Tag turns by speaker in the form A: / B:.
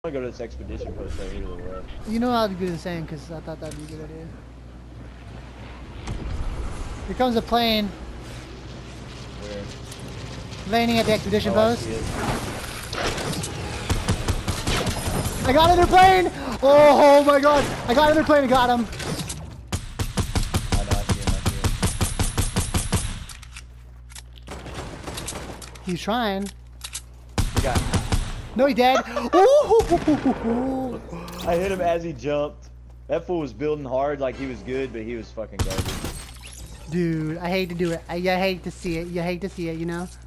A: I'm gonna go to this expedition post right here to the left.
B: You know I'd do the same because I thought that'd be a good idea. Here comes a plane.
A: Where?
B: Landing at the expedition
A: I
B: post.
A: see it.
B: I got another plane! Oh my god! I got another plane and got him!
A: I know, I see him,
B: He's trying.
A: He got.
B: No, he dead.
A: I hit him as he jumped. That fool was building hard like he was good, but he was fucking garbage.
B: Dude, I hate to do it. I hate to see it. You hate to see it, you know?